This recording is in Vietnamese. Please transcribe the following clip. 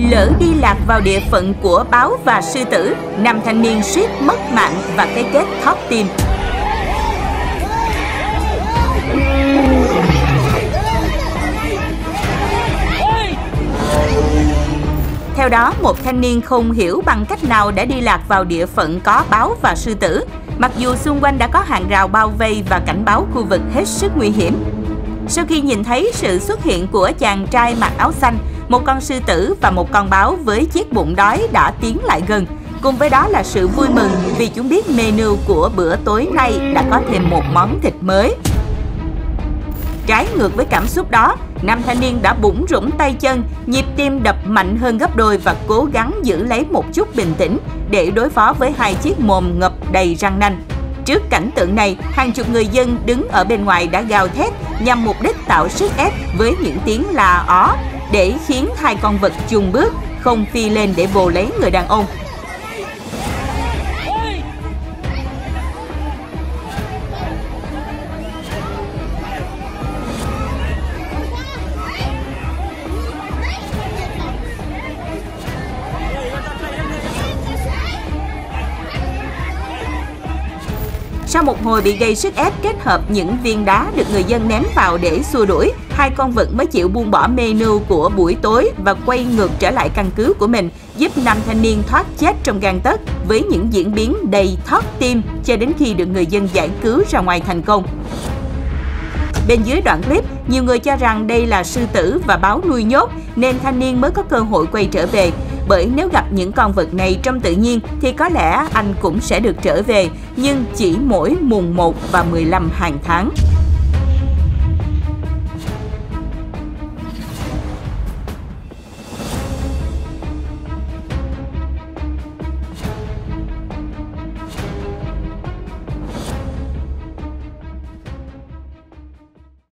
Lỡ đi lạc vào địa phận của báo và sư tử, nam thanh niên suýt mất mạng và cái kết thót tim. Theo đó, một thanh niên không hiểu bằng cách nào đã đi lạc vào địa phận có báo và sư tử, mặc dù xung quanh đã có hàng rào bao vây và cảnh báo khu vực hết sức nguy hiểm. Sau khi nhìn thấy sự xuất hiện của chàng trai mặc áo xanh, một con sư tử và một con báo với chiếc bụng đói đã tiến lại gần. Cùng với đó là sự vui mừng vì chúng biết menu của bữa tối nay đã có thêm một món thịt mới. Trái ngược với cảm xúc đó, nam thanh niên đã bủn rủn tay chân, nhịp tim đập mạnh hơn gấp đôi và cố gắng giữ lấy một chút bình tĩnh để đối phó với hai chiếc mồm ngập đầy răng nanh. Trước cảnh tượng này, hàng chục người dân đứng ở bên ngoài đã gào thét nhằm mục đích tạo sức ép với những tiếng la ó để khiến hai con vật chùn bước, không phi lên để vồ lấy người đàn ông. Sau một hồi bị gây sức ép kết hợp những viên đá được người dân ném vào để xua đuổi, hai con vật mới chịu buông bỏ menu của buổi tối và quay ngược trở lại căn cứ của mình, giúp nam thanh niên thoát chết trong gang tấc với những diễn biến đầy thót tim cho đến khi được người dân giải cứu ra ngoài thành công. Bên dưới đoạn clip, nhiều người cho rằng đây là sư tử và báo nuôi nhốt nên thanh niên mới có cơ hội quay trở về. Bởi nếu gặp những con vật này trong tự nhiên thì có lẽ anh cũng sẽ được trở về, nhưng chỉ mỗi mùng 1 và 15 hàng tháng.